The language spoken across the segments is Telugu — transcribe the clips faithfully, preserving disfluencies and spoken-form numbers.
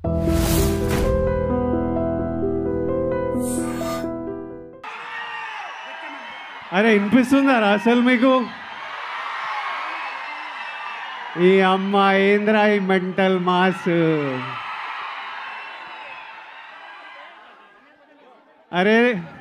అరే వినిపిస్తుందారా అసలు మీకు? ఈ అమ్మ ఏంద్రా ఈ మెంటల్ మాస్. అరే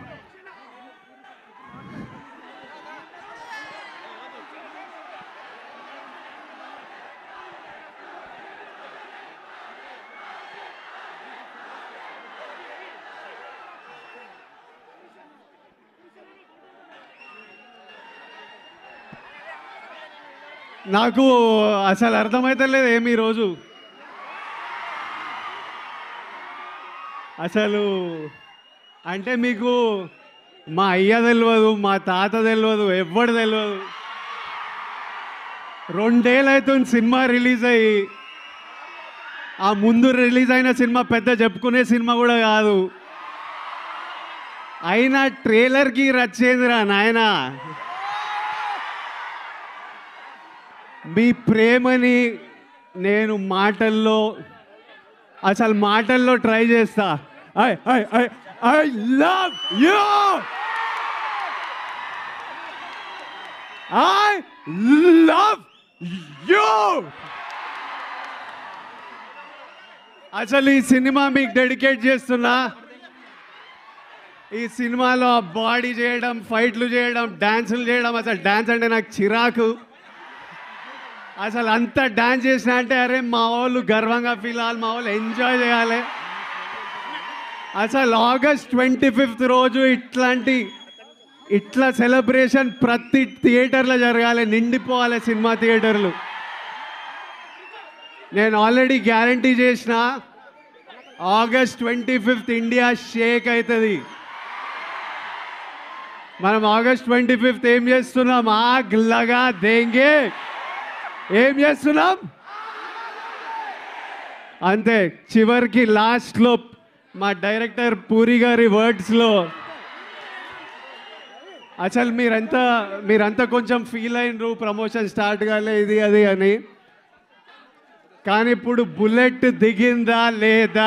నాకు అసలు అర్థమవుతలేదు ఏమి ఈరోజు. అసలు అంటే మీకు మా అయ్య తెలియదు, మా తాత తెలియదు, ఎవ్వడు తెలియదు. రెండేళ్ళు అవుతుంది సినిమా రిలీజ్ అయ్యి. ఆ ముందు రిలీజ్ అయిన సినిమా పెద్ద చెప్పుకునే సినిమా కూడా కాదు. అయినా ట్రైలర్కి రచ్చేందిరా నాయనా. మీ ప్రేమని నేను మాటల్లో అసలు మాటల్లో ట్రై చేస్తా. I I I I love you, I love you. అసలు ఈ సినిమా మీకు డెడికేట్ చేస్తున్నా. ఈ సినిమాలో బాడీ చేయడం, ఫైట్లు చేయడం, డాన్సులు చేయడం, అసలు డాన్స్ అంటే నాకు చిరాకు. అసలు అంత డాన్స్ చేసిన అంటే అరే మా వాళ్ళు గర్వంగా ఫీల్ అవ్వాలి, మా వాళ్ళు ఎంజాయ్ చేయాలి. అసలు ఆగస్ట్ ట్వంటీ ఫిఫ్త్ రోజు ఇట్లాంటి ఇట్లా సెలబ్రేషన్ ప్రతి థియేటర్లో జరగాలి, నిండిపోవాలి సినిమా థియేటర్లు. నేను ఆల్రెడీ గ్యారంటీ చేసిన August twenty fifth India shake అవుతుంది. మనం ఆగస్ట్ ట్వంటీ ఫిఫ్త్ ఏం చేస్తున్నాం? ఆగ్ లగా దేంగే. ఏం చేస్తున్నాం అంతే. చివరికి లాస్ట్లో మా డైరెక్టర్ పూరి గారి వర్డ్స్లో అసలు మీరంతా మీరంతా కొంచెం ఫీల్ అయినరు ప్రమోషన్ స్టార్ట్ కాలే ఇది అది అని. కానీ ఇప్పుడు బుల్లెట్ దిగిందా లేదా,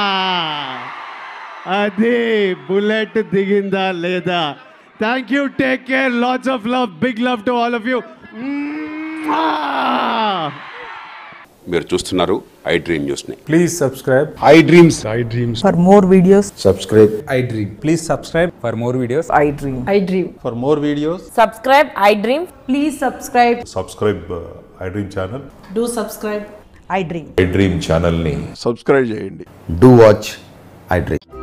అది బుల్లెట్ దిగిందా లేదా. Thank you, take care, lots of love, big love to all of you. మీరు చూస్తున్నారు ఐ డ్రీమ్ న్యూస్ ని. Please subscribe I dreams. I dreams for more videos subscribe I dream. Please subscribe for more videos. I dream. I dream. For more videos subscribe I dream. Please subscribe. Subscribe I dream channel. Do subscribe I dream. I dream channel ని సబ్స్క్రైబ్ చేయండి. Do watch I dream.